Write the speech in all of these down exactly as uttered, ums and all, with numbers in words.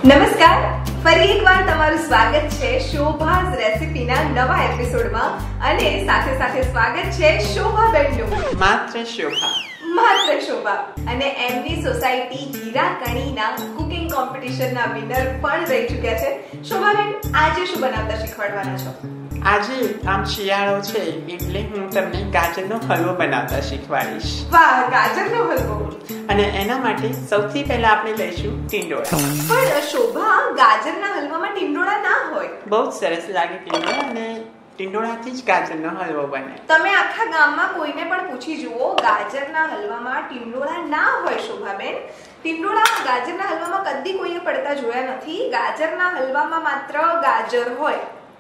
નમસ્કાર, ફરી એકવાર તમારું સ્વાગત છે શોભાઝ રેસિપીના નવા એપિસોડમાં અને સાથે સાથે સ્વાગત છે શોભા બેનનું. માત્ર શોભા માત્ર શોભા અને એમની સોસાયટી હીરા કણીના કુકિંગ કોમ્પિટિશનના વિનર પણ રહી ચૂક્યા છે. શોભા બેન, આજે શું બનાવતા શીખવાડવાના છો? આજે આમ શિયાળો છે એટલે હું તમને ગાજરનો હલવો બનાવતા શીખવાડીશ. વાહ, ગાજરનો હલવો! અને એના માટે સૌથી પહેલા આપણે લઈશું ટીંડોળા. પણ શોભા, ગાજરના હલવામાં ટીંડોળા ના હોય. બહુ જ સરસ લાગે ટીંડોળા, અને ટીંડોળાથી જ ગાજરનો હલવો બને. તમે આખા ગામમાં કોઈને પણ પૂછી જુઓ, ગાજરના હલવામાં ટીંડોળા ના હોય. શોભાબેન, ટીંડોળા ગાજરના હલવામાં કદી કોઈએ પડતા જોયા નથી. ગાજરના હલવામાં માત્ર ગાજર હોય.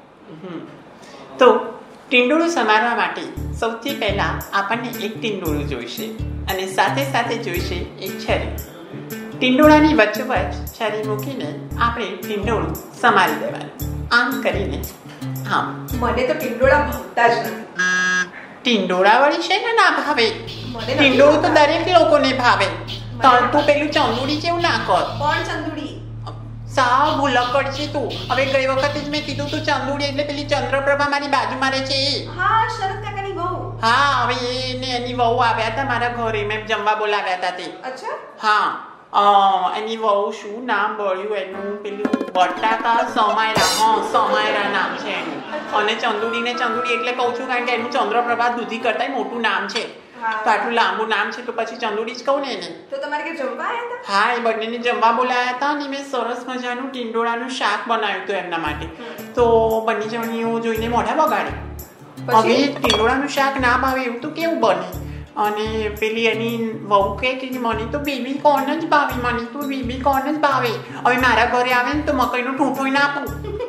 તો ટીંડોળું સમારવા માટે સૌથી પહેલા આપણને એક ટીંડોળું જોઈશે અને સાથે સાથે જોઈશે એક છરી. ટીંડોળાની વચ્ચોવચ્ચ છરી મૂકીને આપણે ટીંડોળું સમારી દેવાનું. આમ કરીને આમ. મને તો ટીંડોળા ભાવતા જ નથી. ટીંડોળા વળી છે ને ના ભાવે? ટીંડોળું તો દરેક લોકોને ભાવે. તું પેલું ચંદુડી જેવું ના કર. કોણ ચંદુડી? સાવ ભૂલકડ છે તું. હવે ગઈ વખતે જ મેં કીધું તું ચંદુડી એટલે પેલી ચંદ્રપ્રભા મારી બાજુમાં રહે છે. હા, શરદ કાકાની વહુ. હા, હવે એને એની વહુ આવ્યા હતા મારા ઘરે, મેં જમવા બોલાવ્યા હતા તે. અચ્છા. હા, એની વહુ શું નામ બોલ્યું એનું, પેલું બટાકા સમાયરા. હા, સમાયરા નામ છે એનું. અને ચંદુડી ને ચંદુડી એટલે કહું છું કારણ કે એનું ચંદ્રપ્રભા દૂધી કરતા મોટું નામ છે. તો આટલું લાંબુ નામ છે તો પછી ચંદુડી જ કહું ને એને. તો તમારે કે જમવા આવ્યા હતા? હા, એ બંનેને જમવા બોલાયા હતા અને મેં સરસ મજાનું ટીંડોળાનું શાક બનાવ્યું હતું એમના માટે. તો બંને જણીઓ જોઈને મોઢા બગાડે. હવે ટીંડોળાનું શાક ના ભાવે એવું તો કેવું બને? અને પેલી એની વહુ કહે કે મને તો બેબી કોર્ન જ ભાવે, મને તો બેબી કોર્ન જ ભાવે. હવે મારા ઘરે આવે ને તો મકઈનો ઠૂંઠોય ના આપું.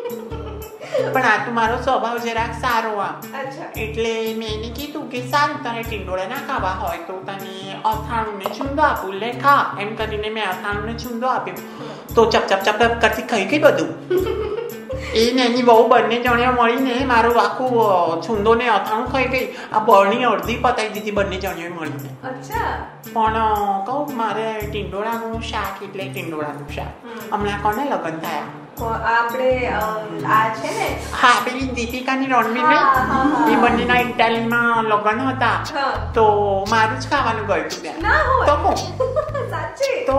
પણ આ તો મારો સ્વભાવ જરાક સારો આમ. એટલે મેં એને કીધું કે સારું, તને ટીંડોળા ના ખાવા હોય તો તને અથાણું ને ચૂંદો આપું, લે ખા. એમ કરીને મેં અથાણું ને ચૂંદો આપ્યું. તો ચપ ચપ ચપ કરતી ખાઈ ગઈ બધું. એ ને એની બહુ બંને જણીઓ મળીને મારું આખું ચૂંદો ને અથાણું ખાઈ ગઈ. આ બળની અડધી પતાવી દીધી બંને જણીઓ મળીને. પણ કહું, મારે ટીંડોળાનું શાક એટલે ટીંડોળાનું શાક. હમણાં કોને લગ્ન થયા? આપણે આ છે ને, હા, પેલી દીપિકાની રણવીર ને એ બંનેના ઇટાલીમાં લગ્ન હતા. તો મારું જ ખાવાનું ગયું હતું ત્યાં. તો હું સાચી તો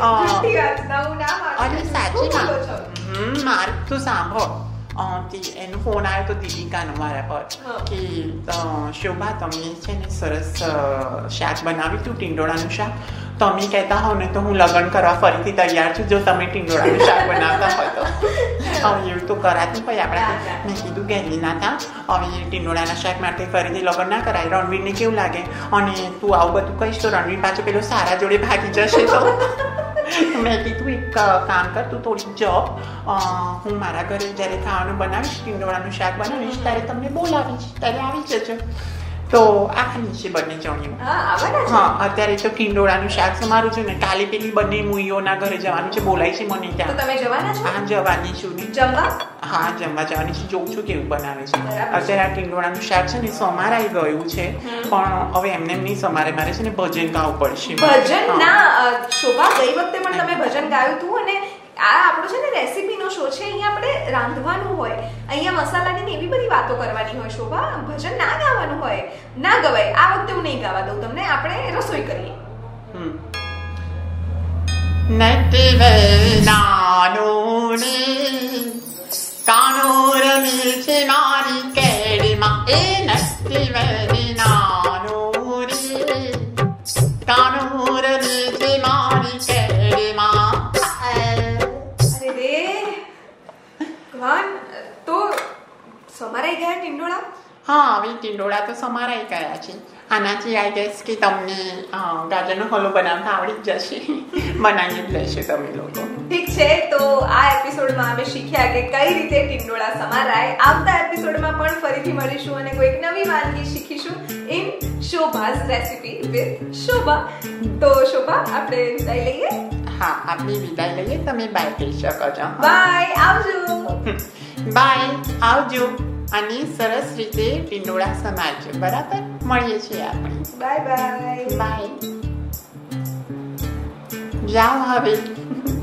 અરે સાચી હમ મારું તું સાંભળ. એનો ફોન આવ્યો તો દીપિકાનો મારા પર કે શોભા, તમે છે ને સરસ શાક બનાવ્યું હતું, ટીંડોળાનું શાક. તમે કહેતા હો ને તો હું લગ્ન કરવા ફરીથી તૈયાર છું, જો તમે ટીંડોળાનું શાક બનાવતા હોય તો. હવે એવું તો કરાતું હોય આપણે. મેં કીધું ગેલી ના થા, હવે ટીંડોળાના શાક માટે ફરીથી લગ્ન ના કરાય. રણવીરને કેવું લાગે? અને તું આવું બધું કહીશ તો રણવીર પાછું પેલો સારા જોડે ભાગી જશે. તો મેં કીધું એક કામ કર, તું થોડીક જોબ, હું મારા ઘરે જ્યારે ખાવાનું બનાવીશ, ટીંડોળાનું શાક બનાવીશ, ત્યારે તમને બોલાવીશ, ત્યારે આવી જજો. તો આખની છે બંને જણીઓ. હા, અત્યારે તો ટીંડોળાનું શાક સમારું છું ને કાલે પેલી બંને મુઈઓના ઘરે જવાનું છે, બોલાય છે મને ત્યાં. તમે જવાના છો? હા, જવાની છું ને. જમવા? હા, જમવા જવાની છું. જોઉં છું કેવું બનાવે છે. અત્યારે આ ટીંડોળાનું શાક છે ને સમારાઈ ગયું છે, પણ હવે એમને એમ નહીં સમારે, મારે છે ને ભજન ગાવું પડશે. ભજન ના શોભા, ગઈ વખતે પણ તમે ભજન ગાયું હતું. અને આ આપણો છે ને રેસીપીનો શો છે, અહીંયા આપણે રાંધવાનું હોય, અહીંયા મસાલાની એવી બધી વાતો કરવાની હોય. શોભા, ભજન ના ગાવાનું હોય. ના ગવાય. આ વખતે હું નહીં ગાવા દઉં તમને, આપણે રસોઈ કરીએ. નટી વે નાનું ને કાનો રમી છે મારી કેડીમાં. એ નટી વે નાનું રે કાનો રમી છે મારી કેડીમાં. તો સમારાઈ ગયા ટીંડોળા? હા, હવે ટીંડોળા તો સમારાઈ ગયા છે. આનાથી આઈ ગેસ કે તમને ગાજરનો હલવો બનાવતા આવડી જ જશે. બનાવી જ લેશે તમે લોકો. ઠીક છે, તો આ એપિસોડમાં અમે શીખ્યા કે કઈ રીતે ટીંડોળા સમારાય. આવતા એપિસોડમાં પણ ફરીથી મળીશું અને કોઈક નવી વાનગી શીખીશું in Shobha's recipe with Shobha. તો શોભા, આપણે વિદાય લઈએ. હા, આપણે વિદાય લઈએ. તમે બાય કહી શકો છો. બાય, આવજો. બાય, આવજો. અને સરસ રીતે ટીંડોળા સમારજો. બરાબર? મળીએ છીએ આપણે. Bye bye. બાય. જાઓ હવે.